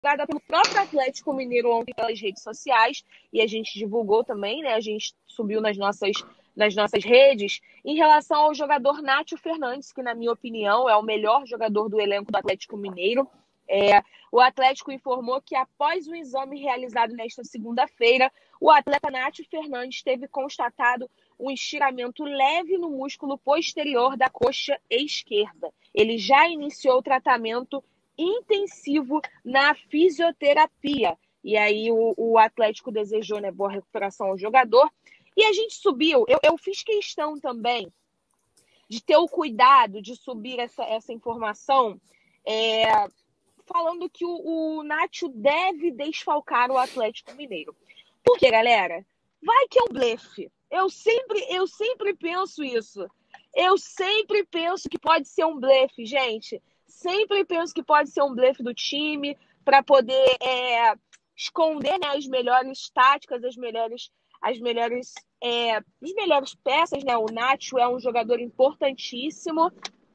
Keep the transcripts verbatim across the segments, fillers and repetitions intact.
divulgada pelo próprio Atlético Mineiro ontem pelas redes sociais, e a gente divulgou também, né? A gente subiu nas nossas, nas nossas redes, em relação ao jogador Nátio Fernandes, que, na minha opinião, é o melhor jogador do elenco do Atlético Mineiro. É, o Atlético informou que, após o exame realizado nesta segunda-feira, o atleta Nátio Fernandes teve constatado um estiramento leve no músculo posterior da coxa esquerda. Ele já iniciou o tratamento intensivo na fisioterapia. E aí o, o Atlético desejou, né, boa recuperação ao jogador. E a gente subiu, eu, eu fiz questão também de ter o cuidado de subir essa, essa informação, é, falando que o, o Nátio deve desfalcar o Atlético Mineiro. Por quê, galera? Vai que é um blefe. Eu sempre, eu sempre penso isso. Eu sempre penso que pode ser um blefe, gente. Sempre penso que pode ser um blefe do time para poder é, esconder, né, as melhores táticas, as melhores, as melhores, é, as melhores peças, né? O Nátio é um jogador importantíssimo.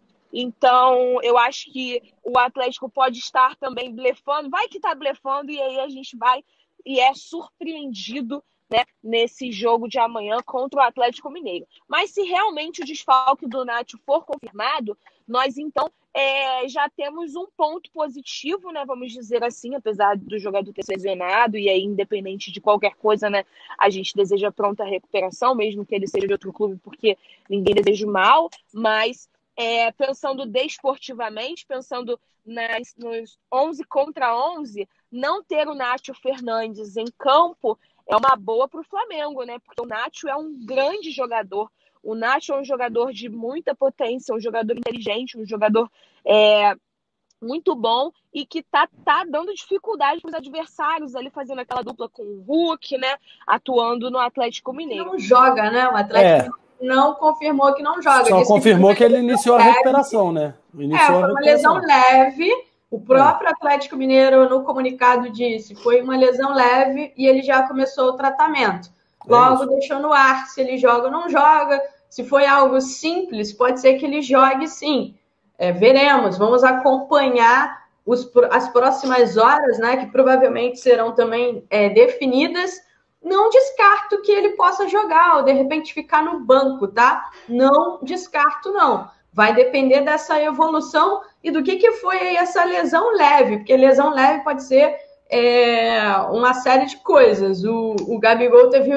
Então, eu acho que o Atlético pode estar também blefando. Vai que está blefando e aí a gente vai e é surpreendido, né, nesse jogo de amanhã contra o Atlético Mineiro. Mas se realmente o desfalque do Nátio for confirmado, nós então é, já temos um ponto positivo, né, vamos dizer assim, apesar do jogador ter se lesionado, e aí, independente de qualquer coisa, né, a gente deseja pronta recuperação, mesmo que ele seja de outro clube, porque ninguém deseja mal, mas é, pensando desportivamente, pensando nas, nos onze contra onze, não ter o Nátio Fernandes em campo é uma boa para o Flamengo, né? Porque o Nátio é um grande jogador. O Nátio é um jogador de muita potência, um jogador inteligente, um jogador é, muito bom e que tá, tá dando dificuldade para os adversários ali, fazendo aquela dupla com o Hulk, né? Atuando no Atlético Mineiro. Não joga, né? O Atlético é. não confirmou que não joga. Só confirmou que, que ele iniciou a recuperação, né? Iniciou é, foi uma lesão leve. O próprio é. Atlético Mineiro, no comunicado, disse que foi uma lesão leve e ele já começou o tratamento. Logo, é deixou no ar se ele joga ou não joga. Se foi algo simples, pode ser que ele jogue sim. É, veremos, vamos acompanhar os, as próximas horas, né, que provavelmente serão também é, definidas. Não descarto que ele possa jogar ou, de repente, ficar no banco, tá? Não descarto, não. Vai depender dessa evolução e do que, que foi aí essa lesão leve, porque lesão leve pode ser é, uma série de coisas. O, o Gabigol teve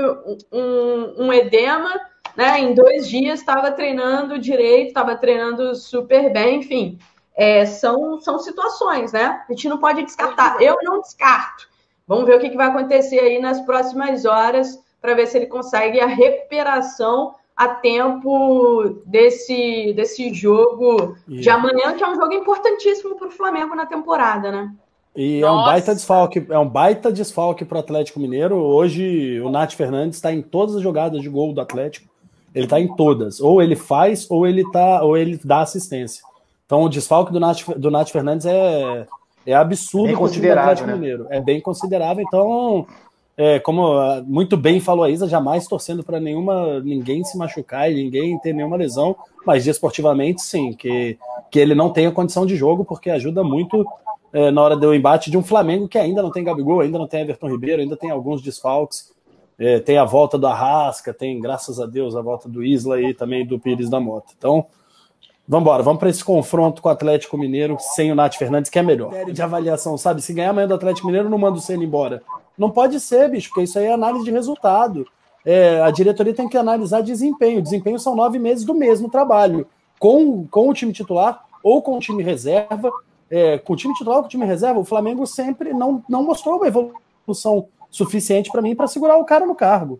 um, um edema, né? Em dois dias estava treinando direito, estava treinando super bem, enfim. É, são, são situações, né? A gente não pode descartar. Eu não descarto. Vamos ver o que, que vai acontecer aí nas próximas horas para ver se ele consegue a recuperação a tempo desse, desse jogo yeah. de amanhã, que é um jogo importantíssimo para o Flamengo na temporada, né? E Nossa. é um baita desfalque, é um baita desfalque para o Atlético Mineiro. Hoje o Nátio Fernandes está em todas as jogadas de gol do Atlético. Ele está em todas. Ou ele faz, ou ele tá, ou ele dá assistência. Então o desfalque do Nátio, do Nátio Fernandes é, é absurdo para o time do Atlético né? Mineiro. É bem considerável. Então, é, como muito bem falou a Isa, jamais torcendo para nenhuma, ninguém se machucar e ninguém ter nenhuma lesão, mas desportivamente sim, que, que ele não tenha condição de jogo, porque ajuda muito é, na hora do embate de um Flamengo que ainda não tem Gabigol, ainda não tem Everton Ribeiro, ainda tem alguns desfalques, é, tem a volta do Arrasca, tem, graças a Deus, a volta do Isla e também do Pires da Mota. Então, vamos embora, vamos para esse confronto com o Atlético Mineiro sem o Nátio Fernandes, que é melhor. De avaliação, sabe? Se ganhar amanhã do Atlético Mineiro, não manda o Ceni embora. Não pode ser, bicho, porque isso aí é análise de resultado. É, a diretoria tem que analisar desempenho. Desempenho são nove meses do mesmo trabalho. Com, com o time titular ou com o time reserva. É, com o time titular ou com o time reserva, o Flamengo sempre não, não mostrou uma evolução suficiente para mim para segurar o cara no cargo.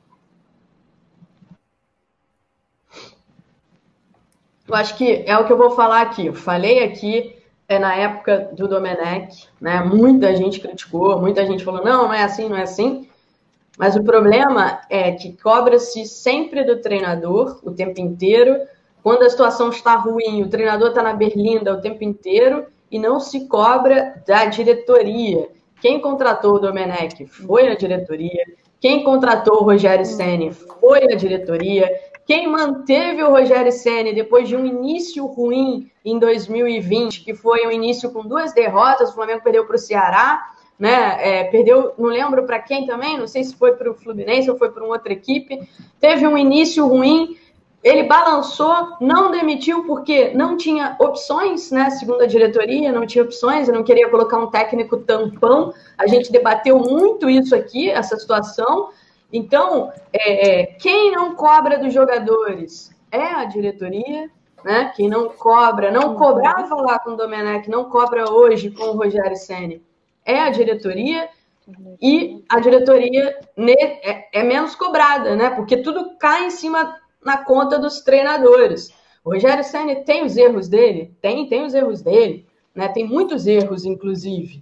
Eu acho que é o que eu vou falar aqui. Eu falei aqui é, na época do Domenech, né? Muita gente criticou, muita gente falou, não, não é assim, não é assim. Mas o problema é que cobra-se sempre do treinador o tempo inteiro. Quando a situação está ruim, o treinador está na berlinda o tempo inteiro e não se cobra da diretoria. Quem contratou o Domenech foi a diretoria. Quem contratou o Rogério Ceni foi a diretoria. Quem manteve o Rogério Ceni depois de um início ruim em dois mil e vinte, que foi um início com duas derrotas, o Flamengo perdeu para o Ceará, né? É, perdeu, não lembro para quem também, não sei se foi para o Fluminense ou foi para uma outra equipe. Teve um início ruim, ele balançou, não demitiu porque não tinha opções, né? Segundo a diretoria, não tinha opções, eu não queria colocar um técnico tampão. A gente debateu muito isso aqui, essa situação. Então, é, quem não cobra dos jogadores é a diretoria, né? Quem não cobra, não cobrava lá com o Domenech, não cobra hoje com o Rogério Ceni, é a diretoria, e a diretoria é, é menos cobrada, né? Porque tudo cai em cima na conta dos treinadores. O Rogério Ceni tem os erros dele? Tem, tem os erros dele, né? Tem muitos erros, inclusive.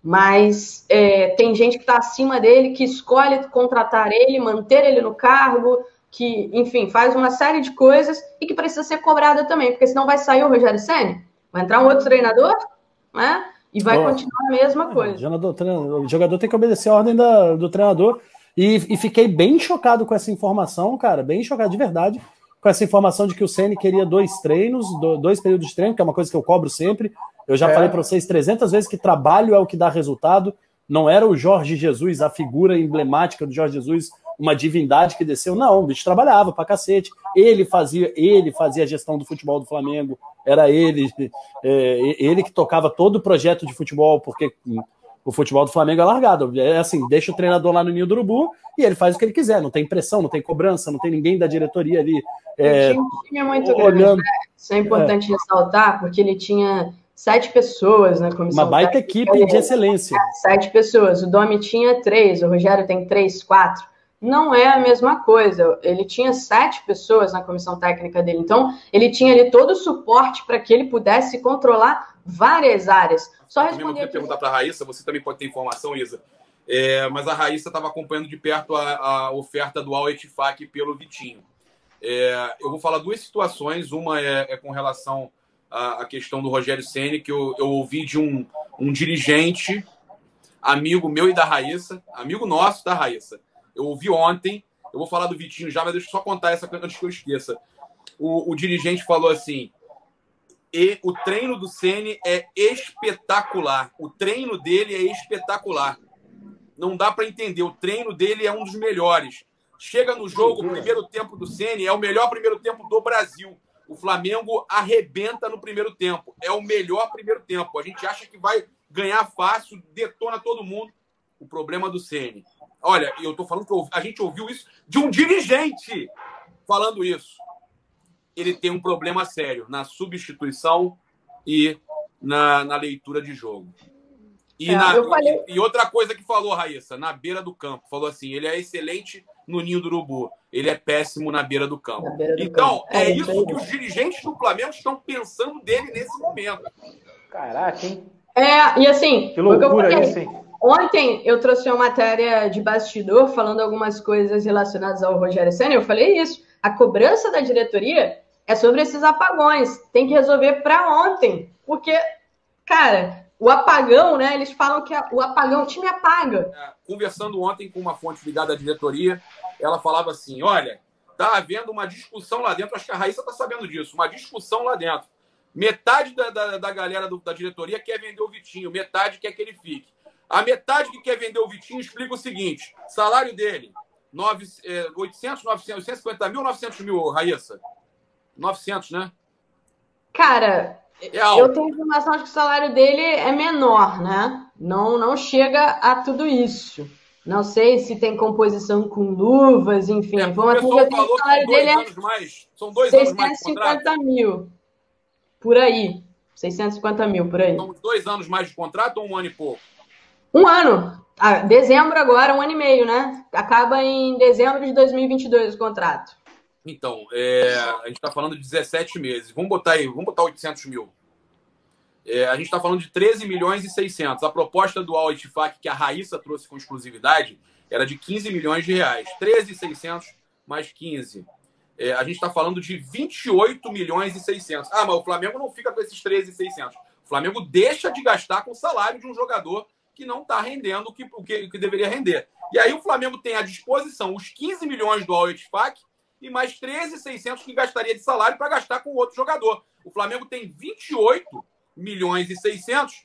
Mas é, tem gente que está acima dele, que escolhe contratar ele, manter ele no cargo, que, enfim, faz uma série de coisas e que precisa ser cobrada também, porque senão vai sair o Rogério Ceni, vai entrar um outro treinador, né? E vai oh, continuar a mesma coisa. O jogador, o jogador tem que obedecer a ordem da, do treinador. E, e fiquei bem chocado com essa informação, cara, bem chocado de verdade, com essa informação de que o Ceni queria dois treinos, dois períodos de treino, que é uma coisa que eu cobro sempre. Eu já é. falei para vocês trezentas vezes que trabalho é o que dá resultado. Não era o Jorge Jesus, a figura emblemática do Jorge Jesus, uma divindade que desceu. Não, o bicho trabalhava pra cacete. Ele fazia, ele fazia a gestão do futebol do Flamengo. Era ele, é, ele que tocava todo o projeto de futebol, porque o futebol do Flamengo é largado. É assim, deixa o treinador lá no ninho do urubu e ele faz o que ele quiser. Não tem pressão, não tem cobrança, não tem ninguém da diretoria ali. É, ele tinha um time muito olhando, grande, né? Isso é importante é. ressaltar, porque ele tinha sete pessoas na comissão. Uma baita equipe de excelência. Sete pessoas. O Domi tinha três, o Rogério tem três, quatro. Não é a mesma coisa. Ele tinha sete pessoas na comissão técnica dele. Então, ele tinha ali todo o suporte para que ele pudesse controlar várias áreas. Só responder aqui. Perguntar para a Raíssa, você também pode ter informação, Isa. É, mas a Raíssa estava acompanhando de perto a, a oferta do Al-Ettifaq pelo Vitinho. É, eu vou falar duas situações. Uma é, é com relação à, à questão do Rogério Ceni, que eu, eu ouvi de um, um dirigente, amigo meu e da Raíssa, amigo nosso da Raíssa. Eu ouvi ontem, eu vou falar do Vitinho já, mas deixa eu só contar essa antes que eu esqueça. O, o dirigente falou assim, e o treino do Ceni é espetacular. O treino dele é espetacular. Não dá para entender. O treino dele é um dos melhores. Chega no jogo, o primeiro tempo do Ceni é o melhor primeiro tempo do Brasil. O Flamengo arrebenta no primeiro tempo. É o melhor primeiro tempo. A gente acha que vai ganhar fácil, detona todo mundo. O problema do Ceni. Olha, eu tô falando que a gente ouviu isso de um dirigente falando isso. Ele tem um problema sério na substituição e na, na leitura de jogo. E, é, na, falei... e, e outra coisa que falou, Raíssa, na beira do campo. Falou assim, ele é excelente no ninho do urubu. Ele é péssimo na beira do campo. Beira do então, campo. é, é isso que os dirigentes do Flamengo estão pensando dele nesse momento. Caraca, hein? É, e assim... Que loucura isso, hein? Ontem eu trouxe uma matéria de bastidor falando algumas coisas relacionadas ao Rogério Ceni. Eu falei isso. A cobrança da diretoria é sobre esses apagões. Tem que resolver para ontem. Porque, cara, o apagão, né? Eles falam que o apagão, o time apaga. É, conversando ontem com uma fonte ligada à diretoria, ela falava assim, olha, tá havendo uma discussão lá dentro, acho que a Raíssa tá sabendo disso, uma discussão lá dentro. Metade da, da, da galera do, da diretoria quer vender o Vitinho, metade quer que ele fique. A metade que quer vender o Vitinho explica o seguinte, salário dele, nove, é, oitocentos, novecentos, oitocentos e cinquenta mil, novecentos mil, Raíssa? novecentos, né? Cara, é eu tenho informação de que o salário dele é menor, né? Não, não chega a tudo isso. Não sei se tem composição com luvas, enfim. É, a informação que eu tenho, o salário dele é mais, são dois anos mais de contrato. seiscentos e cinquenta mil, por aí. seiscentos e cinquenta mil, por aí. São dois anos mais de contrato ou um ano e pouco? Um ano. Ah, dezembro agora, um ano e meio, né? Acaba em dezembro de dois mil e vinte e dois o contrato. Então, é, a gente está falando de dezessete meses. Vamos botar aí, vamos botar oitocentos mil. É, a gente está falando de treze milhões e seiscentos. A proposta do Al-Ettifaq, que a Raíssa trouxe com exclusividade, era de quinze milhões de reais. treze milhões e seiscentos mais quinze. É, a gente está falando de vinte e oito milhões e seiscentos. Ah, mas o Flamengo não fica com esses treze milhões e seiscentos. O Flamengo deixa de gastar com o salário de um jogador que não está rendendo o que, o, que, o que deveria render. E aí o Flamengo tem à disposição os quinze milhões do Al-Ettifaq e mais treze milhões e seiscentos que gastaria de salário para gastar com outro jogador. O Flamengo tem vinte e oito milhões e seiscentos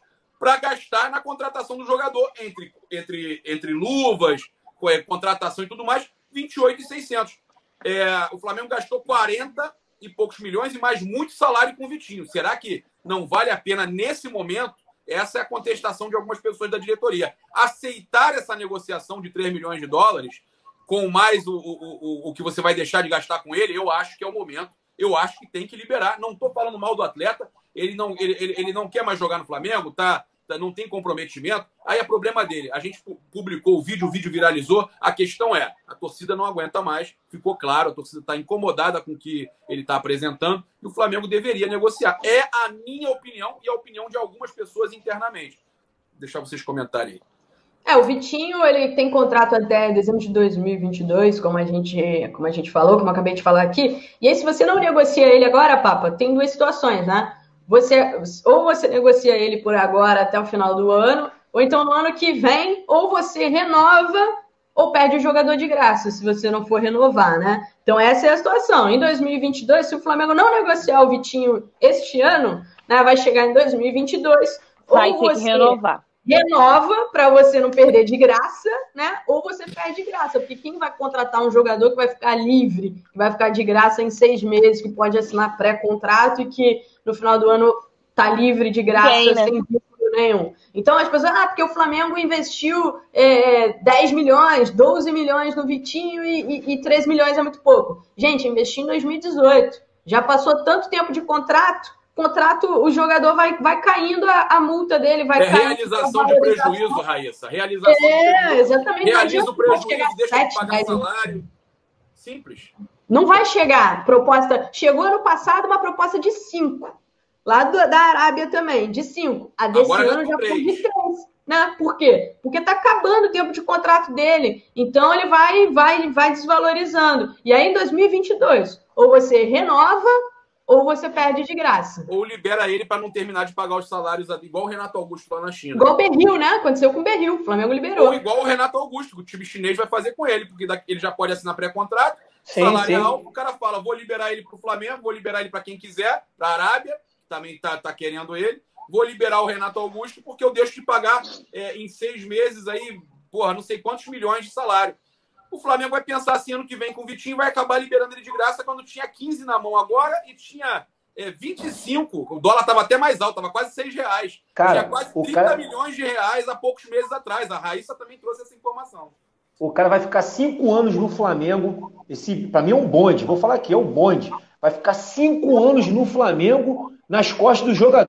para gastar na contratação do jogador, entre, entre, entre luvas, contratação e tudo mais, vinte e oito mil e seiscentos. É, o Flamengo gastou quarenta e poucos milhões e mais muito salário com o Vitinho. Será que não vale a pena, nesse momento, essa é a contestação de algumas pessoas da diretoria, aceitar essa negociação de três milhões de dólares com mais o, o, o, o que você vai deixar de gastar com ele? Eu acho que é o momento. Eu acho que tem que liberar. Não estou falando mal do atleta. Ele não, ele, ele, ele não quer mais jogar no Flamengo, tá, tá, não tem comprometimento. Aí é problema dele. A gente publicou o vídeo, o vídeo viralizou. A questão é, a torcida não aguenta mais. Ficou claro, a torcida está incomodada com o que ele está apresentando e o Flamengo deveria negociar. É a minha opinião e a opinião de algumas pessoas internamente. Vou deixar vocês comentarem aí. É, o Vitinho, ele tem contrato até dezembro de dois mil e vinte e dois, como a gente, como a gente falou, como eu acabei de falar aqui. E aí, se você não negocia ele agora, Papa, tem duas situações, né? Você, ou você negocia ele por agora até o final do ano, ou então no ano que vem, ou você renova ou perde o jogador de graça, se você não for renovar, né? Então essa é a situação. Em dois mil e vinte e dois, se o Flamengo não negociar o Vitinho este ano, né, vai chegar em dois mil e vinte e dois, vai ou ter você que renovar. renova para você não perder de graça, né? Ou você perde de graça, porque quem vai contratar um jogador que vai ficar livre, que vai ficar de graça em seis meses, que pode assinar pré-contrato e que no final do ano tá livre de graça, Quem, né? sem vínculo nenhum. Então as pessoas, ah, porque o Flamengo investiu é, dez milhões, doze milhões no Vitinho e, e, e três milhões é muito pouco. Gente, investi em dois mil e dezoito. Já passou tanto tempo de contrato, contrato, o jogador vai, vai caindo a, a multa dele, vai é caindo. Realização de prejuízo, Raíssa. Realização é, de prejuízo. Exatamente. Realiza o prejuízo, deixa sete, de pagar salário. Simples. Não vai chegar proposta. Chegou ano passado uma proposta de cinco. Lá do, da Arábia também, de cinco. A desse Agora ano já foi três. de três. Né? Por quê? Porque tá acabando o tempo de contrato dele. Então ele vai, vai, vai desvalorizando. E aí em dois mil e vinte e dois, ou você renova, ou você perde de graça. Ou libera ele para não terminar de pagar os salários, igual o Renato Augusto lá na China. Igual o Berril, né? Aconteceu com o Berril. O Flamengo liberou. Ou igual o Renato Augusto, que o time chinês vai fazer com ele, porque ele já pode assinar pré-contrato, Sim, salário sim. alto, o cara fala, vou liberar ele para o Flamengo, vou liberar ele para quem quiser, para a Arábia, que também tá, tá querendo ele, vou liberar o Renato Augusto, porque eu deixo de pagar é, em seis meses aí, porra, não sei quantos milhões de salário. O Flamengo vai pensar assim, ano que vem com o Vitinho, vai acabar liberando ele de graça quando tinha quinze na mão agora e tinha é, vinte e cinco. O dólar estava até mais alto, estava quase seis reais. Cara, tinha quase o trinta cara- milhões de reais há poucos meses atrás. A Raíssa também trouxe essa informação. O cara vai ficar cinco anos no Flamengo. Esse, para mim, é um bonde. Vou falar aqui, é um bonde. Vai ficar cinco anos no Flamengo nas costas do jogador.